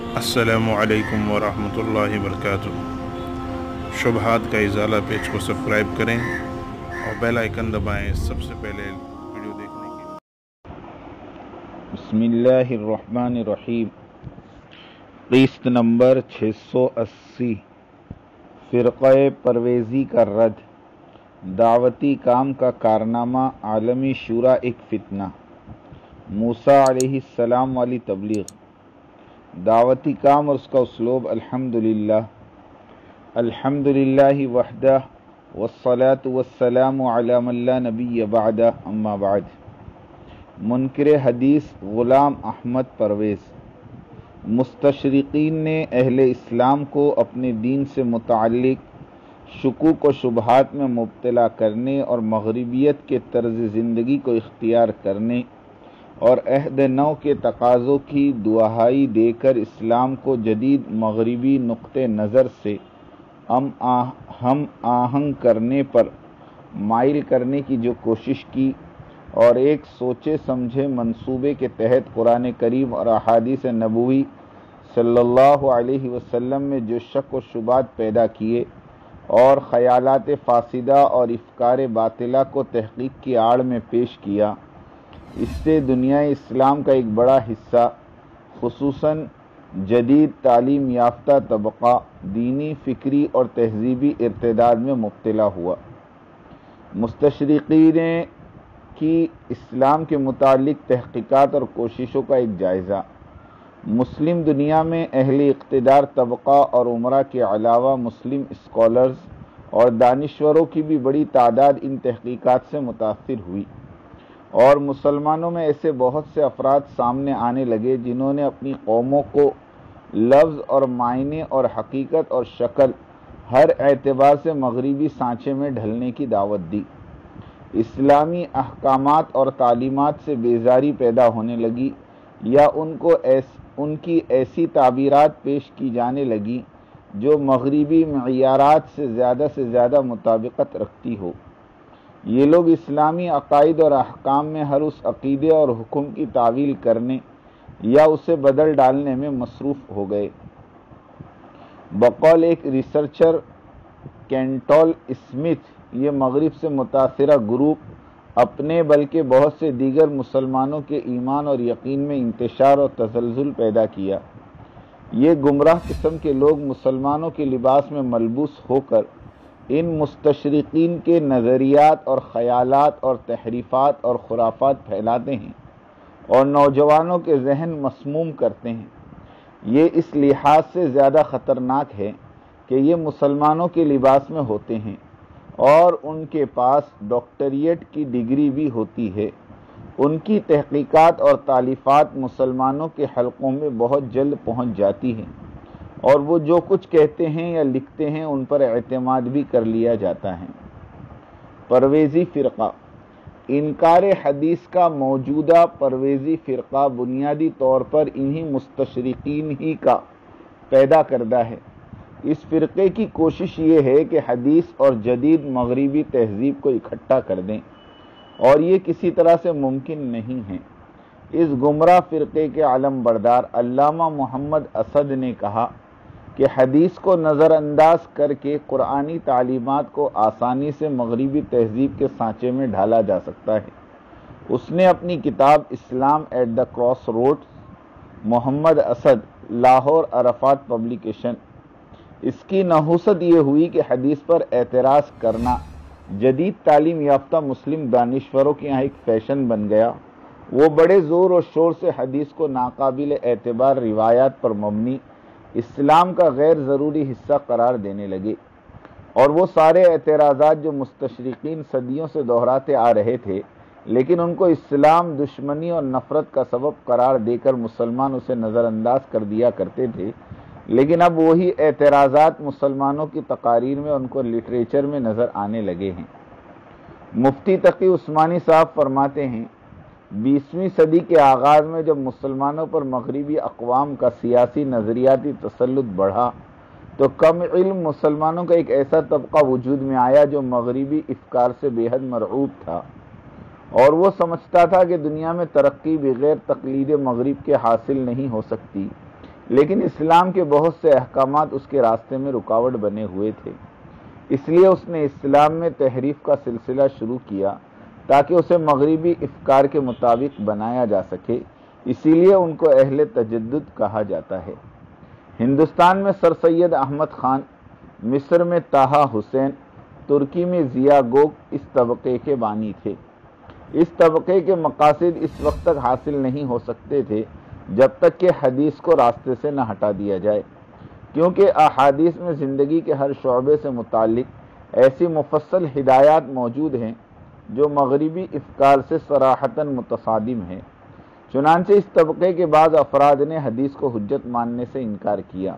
السلام علیکم ورحمۃ اللہ وبرکاتہ۔ شبہات کا ازالہ پیج کو سبسکرائب کریں اور بیل آئیکن دبائیں سب سے پہلے ویڈیو دیکھنے کے لیے۔ بسم اللہ الرحمن الرحیم۔ قسط نمبر 680، فرقہ پرویزی کا رد، دعوتی کام کا کارنامہ، عالمی شورا ایک فتنہ، موسیٰ علیہ السلام والی تبلیغ۔ دعوتی کام اور اس کا اسلوب۔ الحمدللہ وحدہ والصلاة والسلام علی من لا نبی بعدہ، اما بعد۔ منکر حدیث غلام احمد پرویز۔ مستشرقین نے اہل اسلام کو اپنے دین سے متعلق شکوک و شبہات میں مبتلا کرنے اور مغربیت کے طرز زندگی کو اختیار کرنے اور عہد نو کے تقاضوں کی دہائی دے کر اسلام کو جدید مغربی نقطہ نظر سے ہم آہنگ کرنے پر مائل کرنے کی جو کوشش کی اور ایک سوچے سمجھے منصوبے کے تحت قرآن کریم اور احادیث نبوی صلی اللہ علیہ وسلم میں جو شک و شبہات پیدا کیے اور خیالات فاسدہ اور افکار باطلہ کو تحقیق کی آڑ میں پیش کیا، اس سے دنیا اسلام کا ایک بڑا حصہ، خصوصاً جدید تعلیم یافتہ طبقہ، دینی، فکری اور تہذیبی ارتداد میں مبتلا ہوا۔ مستشرقین کی اسلام کے متعلق تحقیقات اور کوششوں کا ایک جائزہ۔ مسلم دنیا میں اہل اقتدار طبقہ اور امراء کے علاوہ مسلم اسکالرز اور دانشوروں کی بھی بڑی تعداد ان تحقیقات سے متاثر ہوئی، اور مسلمانوں میں ایسے بہت سے افراد سامنے آنے لگے جنہوں نے اپنی قوموں کو لفظ اور معنی اور حقیقت اور شکل ہر اعتبار سے مغربی سانچے میں ڈھلنے کی دعوت دی۔ اسلامی احکامات اور تعلیمات سے بیزاری پیدا ہونے لگی، یا ان کی ایسی تعبیرات پیش کی جانے لگی جو مغربی معیارات سے زیادہ مطابقت رکھتی ہو۔ یہ لوگ اسلامی عقائد اور احکام میں ہر اس عقیدے اور حکم کی تعویل کرنے یا اسے بدل ڈالنے میں مصروف ہو گئے۔ بقول ایک ریسرچر کینٹول اسمتھ، یہ مغرب سے متاثرہ گروپ اپنے بلکہ بہت سے دیگر مسلمانوں کے ایمان اور یقین میں انتشار اور تزلزل پیدا کیا۔ یہ گمراہ قسم کے لوگ مسلمانوں کے لباس میں ملبوس ہو کر ان مستشرقین کے نظریات اور خیالات اور تحریفات اور خرافات پھیلاتے ہیں اور نوجوانوں کے ذہن مسموم کرتے ہیں۔ یہ اس لحاظ سے زیادہ خطرناک ہے کہ یہ مسلمانوں کے لباس میں ہوتے ہیں اور ان کے پاس ڈاکٹریٹ کی ڈگری بھی ہوتی ہے۔ ان کی تحقیقات اور تالیفات مسلمانوں کے حلقوں میں بہت جلد پہنچ جاتی ہیں، اور وہ جو کچھ کہتے ہیں یا لکھتے ہیں ان پر اعتماد بھی کر لیا جاتا ہے۔ پرویزی فرقہ۔ انکار حدیث کا موجودہ پرویزی فرقہ بنیادی طور پر انہی مستشرقین ہی کا پیدا کردہ ہے۔ اس فرقے کی کوشش یہ ہے کہ حدیث اور جدید مغربی تہذیب کو اکٹھا کر دیں، اور یہ کسی طرح سے ممکن نہیں ہے۔ اس گمراہ فرقے کے علم بردار علامہ محمد اسد نے کہا کہ حدیث کو نظر انداز کر کے قرآنی تعلیمات کو آسانی سے مغربی تہذیب کے سانچے میں ڈھالا جا سکتا ہے۔ اس نے اپنی کتاب Islam at the crossroads, Muhammad Asad, Lahore Arafat publication. اس کی نحوست یہ ہوئی کہ حدیث پر اعتراض کرنا جدید تعلیم یافتہ مسلم دانشوروں کے یہاں ایک فیشن بن گیا۔ وہ بڑے زور و شور سے حدیث کو ناقابل اعتبار روایات پر مبنی اسلام کا غیر ضروری حصہ قرار دینے لگے، اور وہ سارے اعتراضات جو مستشرقین صدیوں سے دہراتے آ رہے تھے لیکن ان کو اسلام دشمنی اور نفرت کا سبب قرار دے کر مسلمان اسے نظر انداز کر دیا کرتے تھے، لیکن اب وہی اعتراضات مسلمانوں کی تقاریر میں ان کو لٹریچر میں نظر آنے لگے ہیں۔ مفتی تقی عثمانی صاحب فرماتے ہیں، 20ویں صدی کے آغاز میں جب مسلمانوں پر مغربی اقوام کا سیاسی نظریاتی تسلط بڑھا تو کم علم مسلمانوں کا ایک ایسا طبقہ وجود میں آیا جو مغربی افکار سے بے حد مرعوب تھا، اور وہ سمجھتا تھا کہ دنیا میں ترقی بغیر تقلید مغرب کے حاصل نہیں ہو سکتی، لیکن اسلام کے بہت سے احکامات اس کے راستے میں رکاوٹ بنے ہوئے تھے، اس لیے اس نے اسلام میں تحریف کا سلسلہ شروع کیا تاکہ اسے مغربی افکار کے مطابق بنایا جا سکے، اسی لیے ان کو اہل تجدد کہا جاتا ہے۔ ہندوستان میں سر سید احمد خان، مصر میں طٰہٰ حسین، ترکی میں ضیاء گوگ اس طبقے کے بانی تھے۔ اس طبقے کے مقاصد اس وقت تک حاصل نہیں ہو سکتے تھے جب تک کہ حدیث کو راستے سے نہ ہٹا دیا جائے، کیونکہ احادیث میں زندگی کے ہر شعبے سے متعلق ایسی مفصل ہدایات موجود ہیں جو مغربی افکار سے صراحتاً متصادم ہیں۔ چنانچہ اس طبقے کے بعض افراد نے حدیث کو حجت ماننے سے انکار کیا۔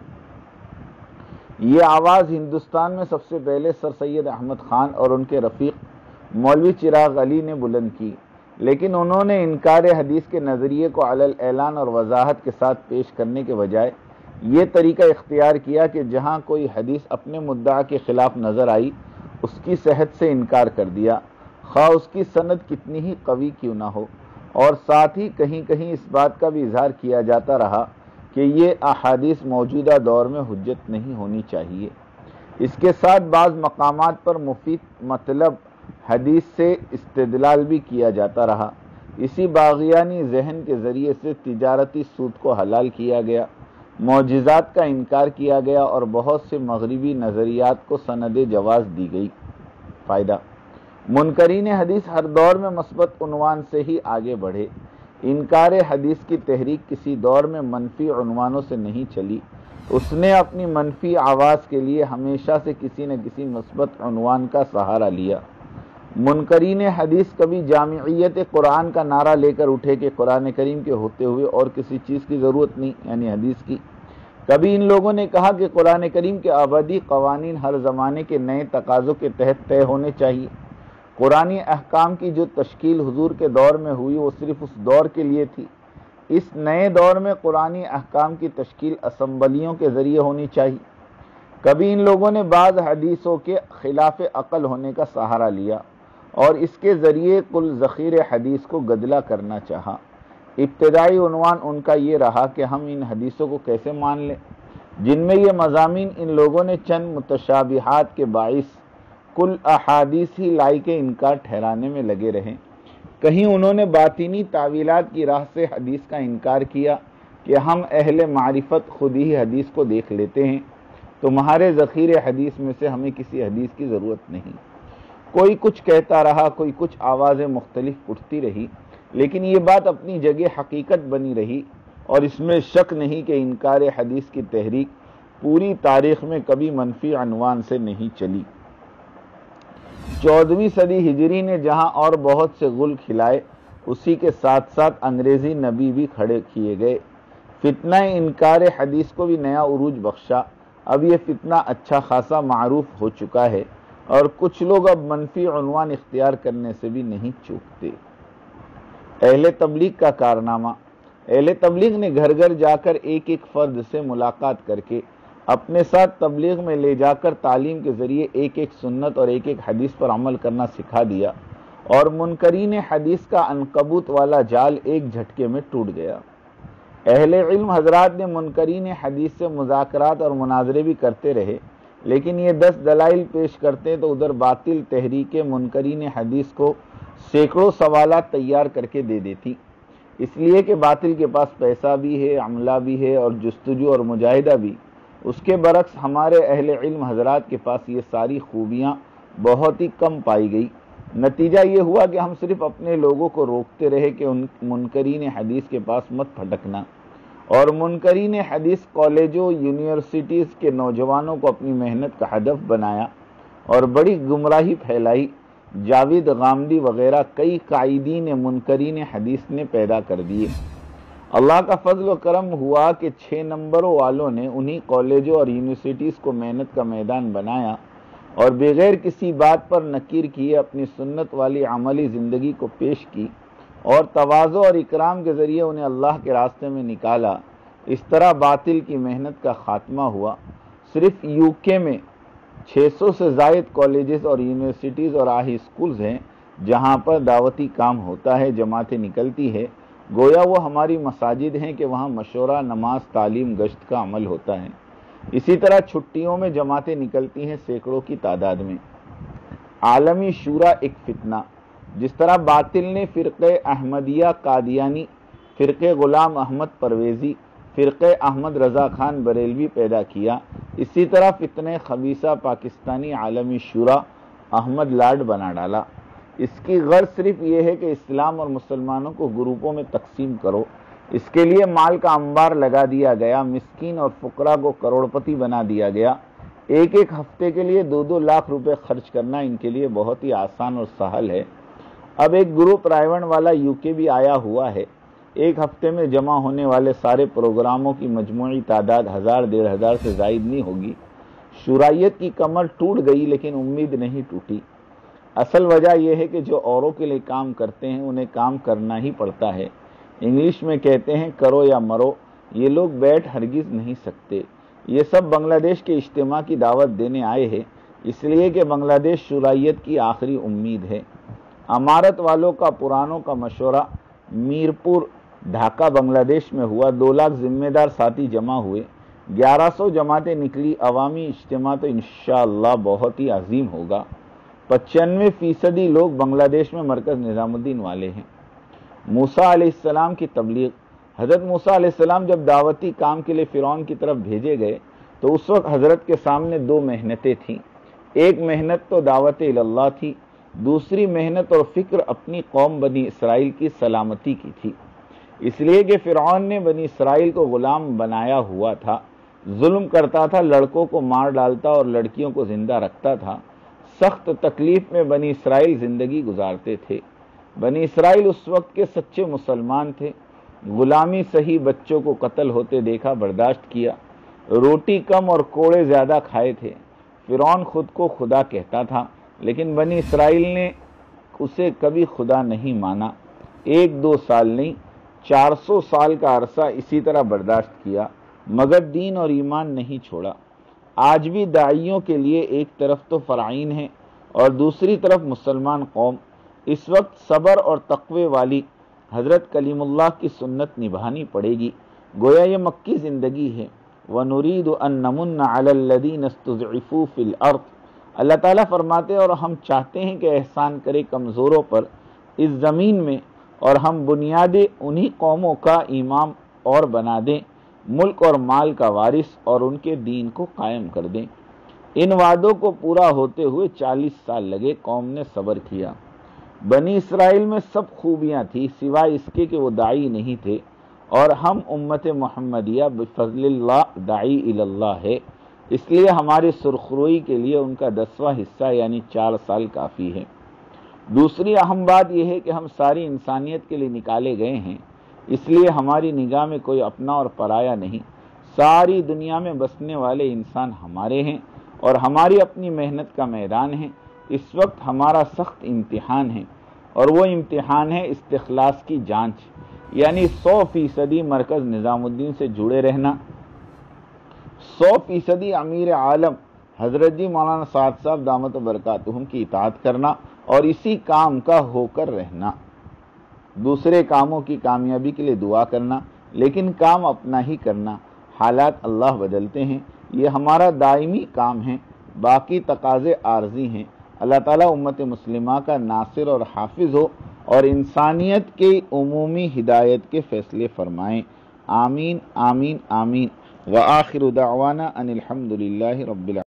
یہ آواز ہندوستان میں سب سے پہلے سر سید احمد خان اور ان کے رفیق مولوی چراغ علی نے بلند کی، لیکن انہوں نے انکار حدیث کے نظریے کو علی الاعلان اور وضاحت کے ساتھ پیش کرنے کے بجائے یہ طریقہ اختیار کیا کہ جہاں کوئی حدیث اپنے مدعا کے خلاف نظر آئی اس کی صحت سے انکار کر دیا، خواہ اس کی سند کتنی ہی قوی کیوں نہ ہو، اور ساتھ ہی کہیں کہیں اس بات کا بھی اظہار کیا جاتا رہا کہ یہ احادیث موجودہ دور میں حجت نہیں ہونی چاہیے۔ اس کے ساتھ بعض مقامات پر مفید مطلب حدیث سے استدلال بھی کیا جاتا رہا۔ اسی باغیانی ذہن کے ذریعے سے تجارتی سود کو حلال کیا گیا، معجزات کا انکار کیا گیا اور بہت سے مغربی نظریات کو سند جواز دی گئی۔ فائدہ: منکرین حدیث ہر دور میں مثبت عنوان سے ہی آگے بڑھے۔ انکار حدیث کی تحریک کسی دور میں منفی عنوانوں سے نہیں چلی، اس نے اپنی منفی آواز کے لیے ہمیشہ سے کسی نہ کسی مثبت عنوان کا سہارا لیا۔ منکرین حدیث کبھی جامعیت قرآن کا نعرہ لے کر اٹھے کہ قرآن کریم کے ہوتے ہوئے اور کسی چیز کی ضرورت نہیں، یعنی حدیث کی۔ کبھی ان لوگوں نے کہا کہ قرآن کریم کے ابدی قوانین ہر زمانے کے نئے تقاضوں کے تحت طے ہونے چاہیے۔ قرآنی احکام کی جو تشکیل حضور کے دور میں ہوئی وہ صرف اس دور کے لیے تھی، اس نئے دور میں قرآنی احکام کی تشکیل اسمبلیوں کے ذریعے ہونی چاہیے۔ کبھی ان لوگوں نے بعض حدیثوں کے خلاف عقل ہونے کا سہارا لیا اور اس کے ذریعے کل ذخیر حدیث کو گدلا کرنا چاہا۔ ابتدائی عنوان ان کا یہ رہا کہ ہم ان حدیثوں کو کیسے مان لیں جن میں یہ مضامین ان لوگوں نے چند متشابہات کے باعث کل احادیث ہی لائق انکار ٹھہرانے میں لگے رہیں۔ کہیں انہوں نے باطنی تعویلات کی راہ سے حدیث کا انکار کیا کہ ہم اہل معرفت خود ہی حدیث کو دیکھ لیتے ہیں، تمہارے ذخیر حدیث میں سے ہمیں کسی حدیث کی ضرورت نہیں۔ کوئی کچھ کہتا رہا، کوئی کچھ آوازیں مختلف اٹھتی رہی، لیکن یہ بات اپنی جگہ حقیقت بنی رہی اور اس میں شک نہیں کہ انکار حدیث کی تحریک پوری تاریخ میں کبھی منفی عنوان سے نہیں چلی۔ 14ویں صدی ہجری نے جہاں اور بہت سے غل کھلائے، اسی کے ساتھ ساتھ انگریزی نبی بھی کھڑے کیے گئے۔ فتنہ انکار حدیث کو بھی نیا عروج بخشا۔ اب یہ فتنہ اچھا خاصا معروف ہو چکا ہے اور کچھ لوگ اب منفی عنوان اختیار کرنے سے بھی نہیں چوکتے۔ اہل تبلیغ کا کارنامہ: اہل تبلیغ نے گھر گھر جا کر ایک ایک فرد سے ملاقات کر کے اپنے ساتھ تبلیغ میں لے جا کر تعلیم کے ذریعے ایک ایک سنت اور ایک ایک حدیث پر عمل کرنا سکھا دیا، اور منکرین حدیث کا عنکبوت والا جال ایک جھٹکے میں ٹوٹ گیا۔ اہل علم حضرات نے منکرین حدیث سے مذاکرات اور مناظرے بھی کرتے رہے، لیکن یہ 10 دلائل پیش کرتے تو ادھر باطل تحریک منکرین حدیث کو سینکڑوں سوالات تیار کر کے دے دیتی، اس لیے کہ باطل کے پاس پیسہ بھی ہے، عملہ بھی ہے اور جستجو اور مجاہدہ بھی۔ اس کے برعکس ہمارے اہل علم حضرات کے پاس یہ ساری خوبیاں بہت ہی کم پائی گئی۔ نتیجہ یہ ہوا کہ ہم صرف اپنے لوگوں کو روکتے رہے کہ ان منکرین حدیث کے پاس مت پھٹکنا، اور منکرین حدیث کالجوں یونیورسٹیز کے نوجوانوں کو اپنی محنت کا ہدف بنایا اور بڑی گمراہی پھیلائی۔ جاوید غامدی وغیرہ کئی قائدین منکرین حدیث نے پیدا کر دیے۔ اللہ کا فضل و کرم ہوا کہ 6 نمبروں والوں نے انہی کالجوں اور یونیورسٹیز کو محنت کا میدان بنایا اور بغیر کسی بات پر نکیر کیے اپنی سنت والی عملی زندگی کو پیش کی اور تواضع اور اکرام کے ذریعے انہیں اللہ کے راستے میں نکالا۔ اس طرح باطل کی محنت کا خاتمہ ہوا۔ صرف UK میں 600 سے زائد کالجز اور یونیورسٹیز اور ہائی اسکولز ہیں جہاں پر دعوتی کام ہوتا ہے، جماعتیں نکلتی ہے، گویا وہ ہماری مساجد ہیں کہ وہاں مشورہ، نماز، تعلیم، گشت کا عمل ہوتا ہے۔ اسی طرح چھٹیوں میں جماعتیں نکلتی ہیں سینکڑوں کی تعداد میں۔ عالمی شورا ایک فتنہ، جس طرح باطل نے فرقہ احمدیہ قادیانی، فرقہ غلام احمد پرویزی، فرقہ احمد رضا خان بریلوی پیدا کیا، اسی طرح فتنہ خبیثہ پاکستانی عالمی شورا احمد لاڈ بنا ڈالا۔ اس کی غرض صرف یہ ہے کہ اسلام اور مسلمانوں کو گروپوں میں تقسیم کرو۔ اس کے لیے مال کا انبار لگا دیا گیا، مسکین اور فقراء کو کروڑپتی بنا دیا گیا۔ ایک ایک ہفتے کے لیے 2-2 لاکھ روپے خرچ کرنا ان کے لیے بہت ہی آسان اور سہل ہے۔ اب ایک گروپ رائیون والا UK بھی آیا ہوا ہے۔ ایک ہفتے میں جمع ہونے والے سارے پروگراموں کی مجموعی تعداد 1000-1500 سے زائد نہیں ہوگی۔ شورائیت کی کمر ٹوٹ گئی لیکن امید نہیں ٹوٹی۔ اصل وجہ یہ ہے کہ جو اوروں کے لیے کام کرتے ہیں انہیں کام کرنا ہی پڑتا ہے۔ انگلش میں کہتے ہیں کرو یا مرو، یہ لوگ بیٹھ ہرگز نہیں سکتے۔ یہ سب بنگلہ دیش کے اجتماع کی دعوت دینے آئے ہیں، اس لیے کہ بنگلہ دیش شورائیت کی آخری امید ہے۔ امارت والوں کا پرانوں کا مشورہ میرپور ڈھاکہ بنگلہ دیش میں ہوا، 2 لاکھ ذمہ دار ساتھی جمع ہوئے، 1100 جماعتیں نکلی۔ عوامی اجتماع تو انشاءاللہ بہت ہی عظیم ہوگا۔ 95% لوگ بنگلہ دیش میں مرکز نظام الدین والے ہیں۔ موسیٰ علیہ السلام کی تبلیغ۔ حضرت موسیٰ علیہ السلام جب دعوتی کام کے لیے فرعون کی طرف بھیجے گئے تو اس وقت حضرت کے سامنے 2 محنتیں تھیں۔ ایک محنت تو دعوت اللہ تھی، دوسری محنت اور فکر اپنی قوم بنی اسرائیل کی سلامتی کی تھی۔ اس لیے کہ فرعون نے بنی اسرائیل کو غلام بنایا ہوا تھا، ظلم کرتا تھا، لڑکوں کو مار ڈالتا اور لڑکیوں کو زندہ رکھتا تھا۔ سخت تکلیف میں بنی اسرائیل زندگی گزارتے تھے۔ بنی اسرائیل اس وقت کے سچے مسلمان تھے۔ غلامی صحیح، بچوں کو قتل ہوتے دیکھا، برداشت کیا۔ روٹی کم اور کوڑے زیادہ کھائے تھے۔ فرعون خود کو خدا کہتا تھا لیکن بنی اسرائیل نے اسے کبھی خدا نہیں مانا۔ 1-2 سال نہیں، 400 سال کا عرصہ اسی طرح برداشت کیا مگر دین اور ایمان نہیں چھوڑا۔ آج بھی داعیوں کے لیے ایک طرف تو فرعین ہیں اور دوسری طرف مسلمان قوم۔ اس وقت صبر اور تقوی والی حضرت کلیم اللہ کی سنت نبھانی پڑے گی، گویا یہ مکی زندگی ہے۔ وَنُرِيدُ أَن نَّمُنَّ عَلَى الَّذِينَ اسْتُضْعِفُوا فِي الْأَرْضِ، اللہ تعالیٰ فرماتے ہیں اور ہم چاہتے ہیں کہ احسان کرے کمزوروں پر اس زمین میں، اور ہم بنیادیں انہی قوموں کا امام اور بنا دیں، ملک اور مال کا وارث، اور ان کے دین کو قائم کر دیں۔ ان وعدوں کو پورا ہوتے ہوئے 40 سال لگے، قوم نے صبر کیا۔ بنی اسرائیل میں سب خوبیاں تھیں سوائے اس کے کہ وہ داعی نہیں تھے، اور ہم امت محمدیہ بفضل اللہ داعی اللہ ہے، اس لیے ہماری سرخروئی کے لیے ان کا 10واں حصہ یعنی 4 سال کافی ہے۔ دوسری اہم بات یہ ہے کہ ہم ساری انسانیت کے لیے نکالے گئے ہیں، اس لیے ہماری نگاہ میں کوئی اپنا اور پرایا نہیں، ساری دنیا میں بسنے والے انسان ہمارے ہیں اور ہماری اپنی محنت کا میدان ہے۔ اس وقت ہمارا سخت امتحان ہے اور وہ امتحان ہے استخلاص کی جانچ، یعنی 100% مرکز نظام الدین سے جڑے رہنا، 100% امیر عالم حضرت جی مولانا سعد صاحب دامت برکاتہم کی اطاعت کرنا اور اسی کام کا ہو کر رہنا، دوسرے کاموں کی کامیابی کے لیے دعا کرنا لیکن کام اپنا ہی کرنا۔ حالات اللہ بدلتے ہیں، یہ ہمارا دائمی کام ہے، باقی تقاضے عارضی ہیں۔ اللہ تعالیٰ امت مسلمہ کا ناصر اور حافظ ہو اور انسانیت کی عمومی ہدایت کے فیصلے فرمائیں۔ آمین آمین آمین۔ وآخر دعوانا ان الحمد للہ رب العالمین۔